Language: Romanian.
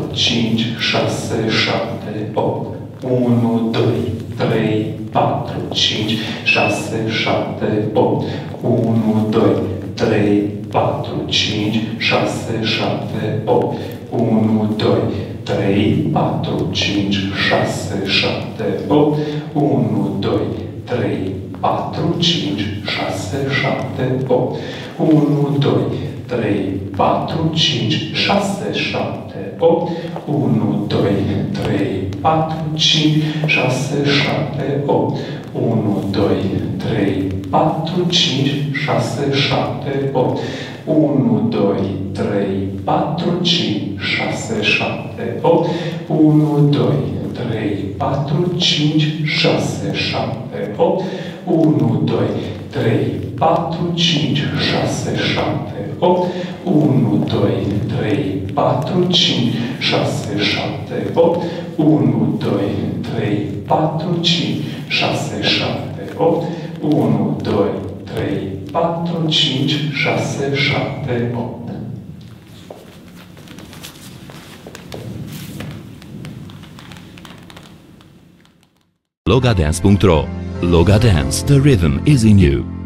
5, 6, 7, 8. 1, 2, 3, 4, 5, 6, 7, 8. 1, 2, 3, 4, 5, 6, 7, 8. 1, 2, 3, 4, 5, 6, 7, 8. 1, 2, 3, 4, 5, 6, 7, 8. 1, 2, 3, 4, 5, 6, 7, 8. 1, 2, 3, 4, 5, 6, 7, 8. 1, 2, 3, 4, 5, 6, 7, 8. 1, 2, 3, 4, 5, 6, 7, 8. 1, 2, 3, 4, 5, 6, 7, 8. 1, 2, 3, 4, 5, 6, 7, 8. 1, 2, 3, 4, 5, 6, 7, 8. 1, 2, 3, 4, 5, 6, 7, 8. 1, 2, 3, 4, 5, 6, 7, 8. Logadance.ro. Logadance, the rhythm is in you.